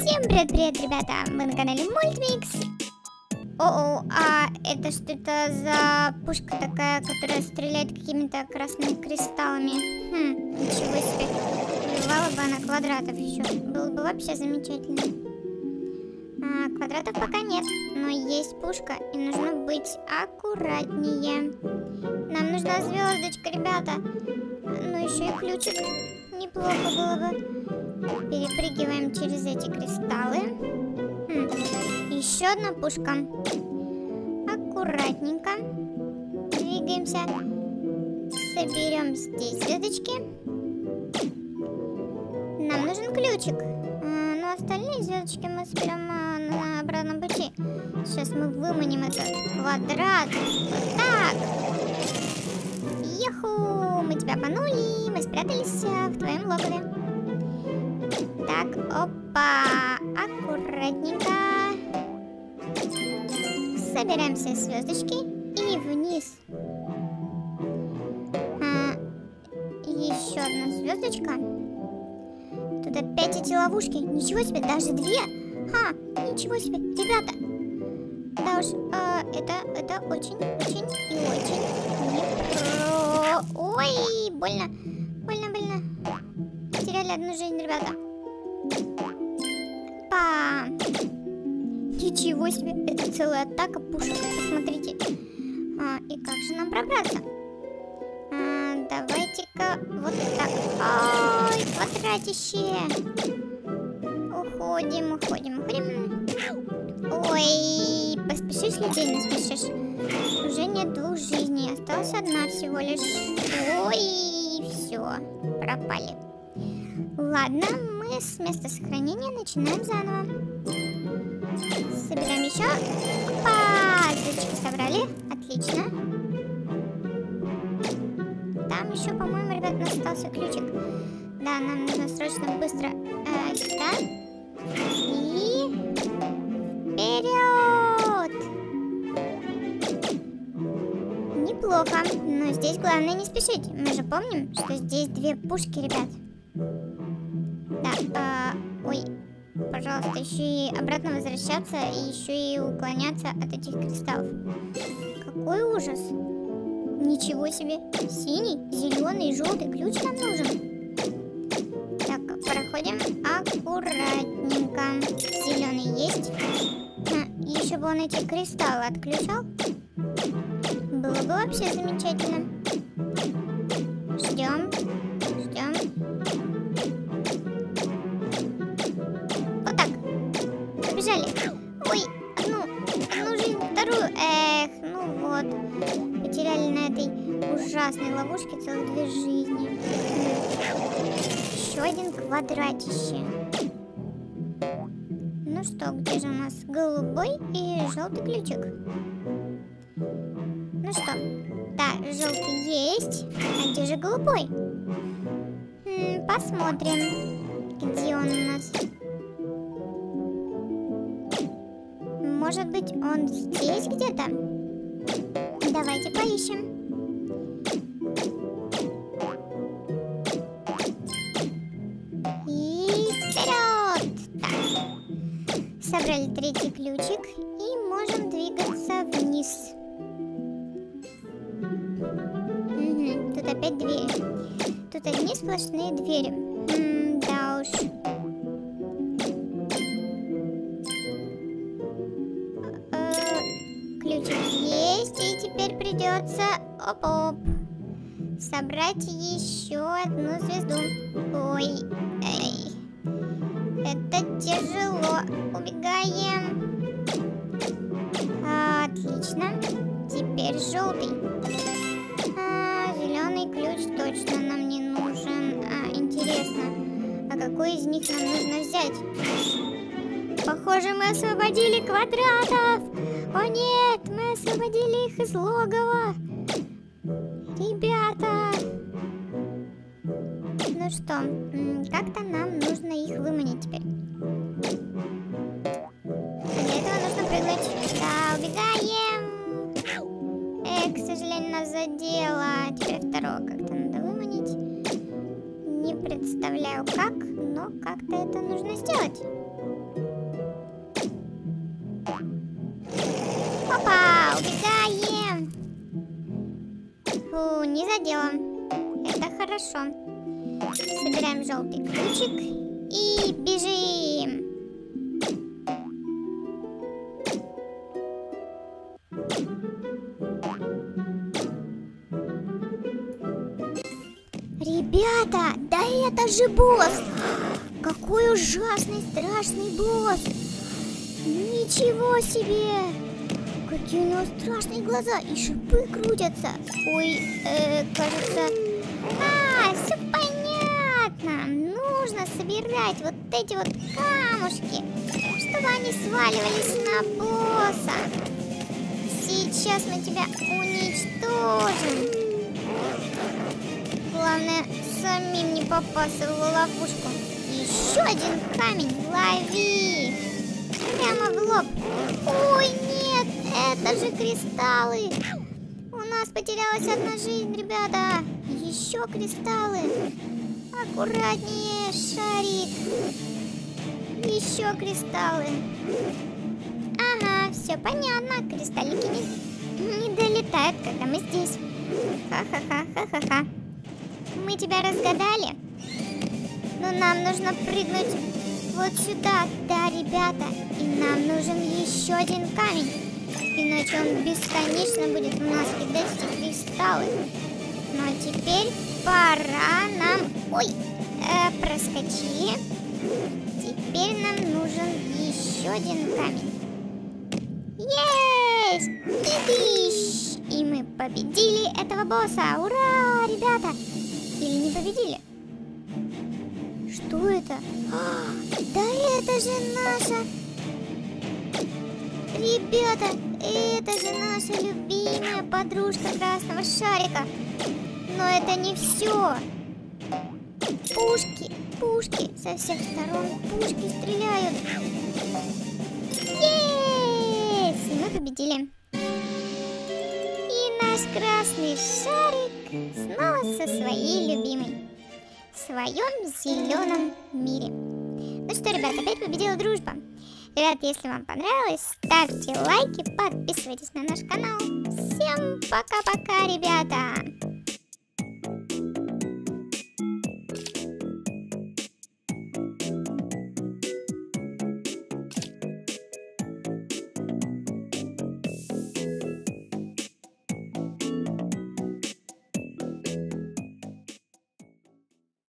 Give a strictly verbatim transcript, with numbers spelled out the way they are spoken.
Всем привет-привет, ребята! Вы на канале Мультмикс. О-о, а это что-то за пушка такая, которая стреляет какими-то красными кристаллами? Хм, ничего себе. Убивала бы она квадратов еще. Было бы вообще замечательно. А, квадратов пока нет, но есть пушка, и нужно быть аккуратнее. Нам нужна звездочка, ребята. Ну еще и ключик. Неплохо было бы. Перепрыгиваем через эти кристаллы. Хм. Еще одна пушка. Аккуратненько двигаемся. Соберем здесь звездочки. Нам нужен ключик. А, но остальные звездочки мы соберем а, на обратном пути. Сейчас мы выманим этот квадрат. Вот так. Еху! Мы тебя панули. Мы спрятались в твоем логове. Так, опа, аккуратненько. Собираем все звездочки и вниз. А, еще одна звездочка. Тут опять эти ловушки. Ничего себе, даже две. Ха, ничего себе, ребята. Да уж, а, это, это очень, очень и очень не про... Ой, больно, больно, больно. Потеряли одну жизнь, ребята. Па! Ничего себе, это целая атака пушек, посмотрите. А, и как же нам пробраться? А, давайте-ка вот так. Ой, квадратище. Уходим, уходим, уходим. Ой, поспешишь, людей, не спешишь. Уже нет двух жизней, осталась одна всего лишь. Ой, все, пропали. Ладно, мы с места сохранения начинаем заново. Собираем еще. Опа! Звездочки собрали. Отлично. Там еще, по-моему, ребят, у нас остался ключик. Да, нам нужно срочно быстро э, сюда. И вперед! Неплохо. Но здесь главное не спешить. Мы же помним, что здесь две пушки, ребят. Да, а, ой, пожалуйста, еще и обратно возвращаться, и еще и уклоняться от этих кристаллов. Какой ужас! Ничего себе! Синий, зеленый, желтый ключ нам нужен. Так, проходим аккуратненько. Зеленый есть. А, еще бы он эти кристаллы отключал. Было бы вообще замечательно. Ждем, ждем. Побежали. Ой, одну, одну жизнь, вторую. Эх, ну вот. Потеряли на этой ужасной ловушке целых две жизни. Еще один квадратище. Ну что, где же у нас голубой и желтый ключик? Ну что, да, желтый есть. А где же голубой? М-м, посмотрим, где он у нас. Может быть, он здесь где-то? Давайте поищем. И вперед! Так. Собрали третий ключик и можем двигаться вниз. Угу, тут опять двери. Тут одни сплошные двери. М, да уж. Придется оп-оп собрать еще одну звезду. Ой, эй, это тяжело. Убегаем. Отлично. Теперь желтый. А, зеленый ключ точно нам не нужен. А, интересно, а какой из них нам нужно взять? Похоже, мы освободили квадратов. О нет, мы освободили их из логова. Ребята. Ну что, как-то нам нужно их выманить теперь. Для этого нужно прыгнуть. Да, убегаем. Эх, к сожалению, нас задело. Теперь второго как-то надо выманить. Не представляю как, но как-то это нужно сделать. Фу, не задела. Это хорошо. Собираем желтый ключик и бежим. Ребята, да это же босс! Какой ужасный, страшный босс! Ничего себе! Какие у него страшные глаза и шипы крутятся! Ой, э, кажется... А, все понятно! Нужно собирать вот эти вот камушки, чтобы они сваливались на босса. Сейчас мы тебя уничтожим. Главное, самим не попасться в ловушку. Еще один камень. Лови. Прямо в лоб. Ой, нет, это же кристаллы. У нас потерялась одна жизнь, ребята. Еще кристаллы. Аккуратнее, шарик. Еще кристаллы. Ага, все понятно. Кристаллики не, не долетают, когда мы здесь. Ха-ха-ха, ха-ха-ха. Мы тебя разгадали. Но нам нужно прыгнуть вот сюда. Да, ребята. И нам нужен еще один камень. Иначе он бесконечно будет у нас кидать эти кристаллы. Ну а теперь пора нам... Ой, э, проскочили. Теперь нам нужен еще один камень. Есть! И, и мы победили этого босса. Ура, ребята! Или не победили? Что это? А, да это же наша... Ребята, это же наша любимая подружка красного шарика. Но это не все. Пушки, пушки, со всех сторон пушки стреляют. Есть! И мы победили. И наш красный шарик снова со своей любимой. В своем зеленом мире. Ну что, ребят, опять победила дружба. Ребят, если вам понравилось, ставьте лайки, подписывайтесь на наш канал. Всем пока-пока, ребята!